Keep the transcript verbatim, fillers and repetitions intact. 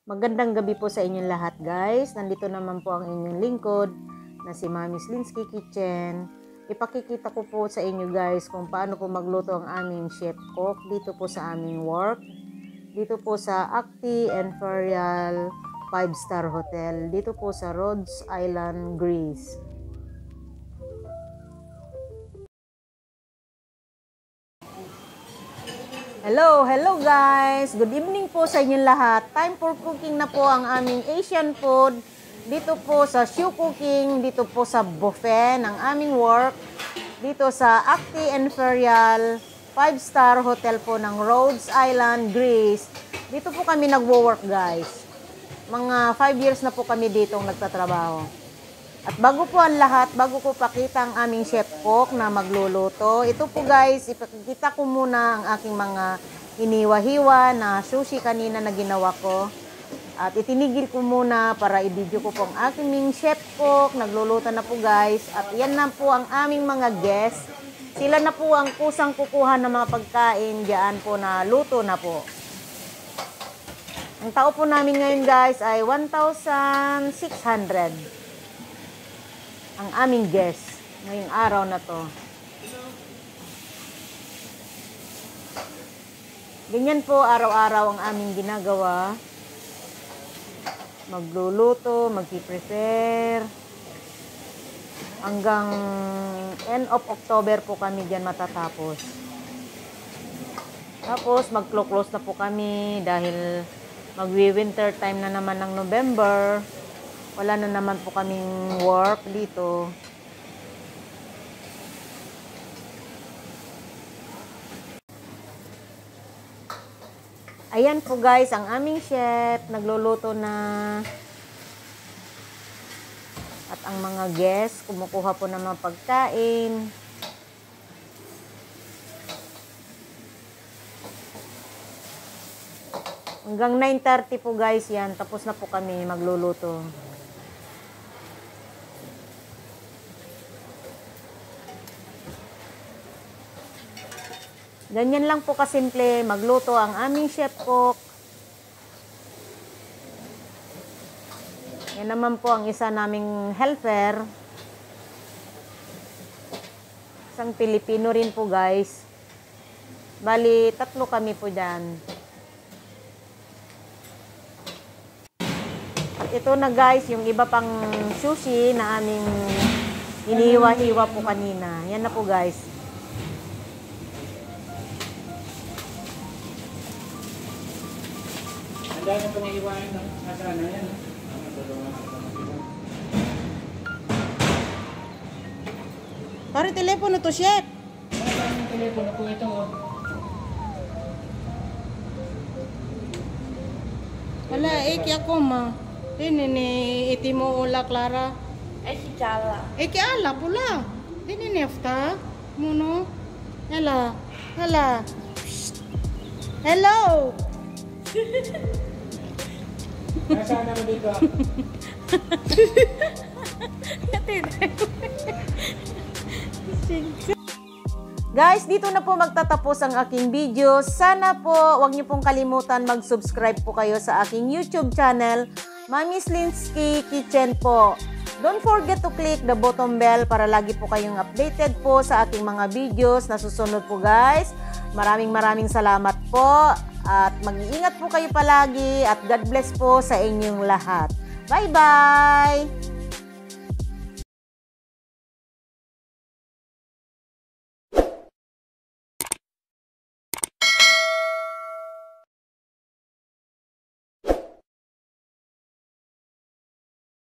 Magandang gabi po sa inyong lahat, guys. Nandito naman po ang inyong lingkod na si Mami Slinsky Kitchen. Ipakikita ko po sa inyo, guys, kung paano po magluto ang aming chef cook dito po sa aming work. Dito po sa Acti Imperial five star Hotel. Dito po sa Rhodes Island, Greece. Hello, hello guys! Good evening po sa inyong lahat. Time for cooking na po ang aming Asian food. Dito po sa Shoe Cooking, dito po sa buffet ng aming work. Dito sa Acti Imperial five star Hotel po ng Rhodes Island, Greece. Dito po kami nagwo-work, guys. Mga five years na po kami dito nagtatrabaho. At bago po ang lahat, bago ko pakita ang aming chef cook na magluluto, ito po guys, ipakikita ko muna ang aking mga hiniwa-hiwa na sushi kanina na ginawa ko. At itinigil ko muna para i-video ko po ang aking chef cook. Nagluluto na po guys. At yan na po ang aming mga guests. Sila na po ang kusang kukuha ng mga pagkain. Diyan po na luto na po. Ang tao po namin ngayon guys ay one thousand six hundred. Ang aming guest ngayong araw na to. Ganyan po araw-araw ang aming ginagawa. Magluluto, magpi-prepare. Hanggang end of October po kami dyan matatapos. Tapos mag-close na po kami dahil magwi-winter time na naman ng November. Wala na naman po kaming work dito. Ayan po guys, ang aming chef. Nagluluto na. At ang mga guests, kumukuha po ng mga pagkain. Hanggang nine thirty po guys yan. Tapos na po kami magluluto. Ganyan lang po kasimple magluto ang aming chef cook. Yan naman po ang isa naming helper. Isang Pilipino rin po guys. Bali, tatlo kami po dyan. At ito na guys, yung iba pang sushi na aming hiniwa-hiwa po kanina. Yan na po guys. Ang dami pang iiwain ng asana yan. Pare, telepono to, chef. Ano ang telepono po ito? Wala, eki ako ma. Dini ni iti mo ula, Clara. Ay, si Chala. Eki ala, pula. Dini ni afta. Muno. Hala. Hala. Hello. Nasaan naman dito? Guys, dito na po magtatapos ang aking video. Sana po, wag niyo pong kalimutan mag-subscribe po kayo sa aking YouTube channel, Mami Slinsky Kitchen po. Don't forget to click the bottom bell para lagi po kayong updated po sa aking mga videos na susunod po guys. Maraming maraming salamat po. At mag-iingat po kayo palagi at God bless po sa inyong lahat. Bye-bye!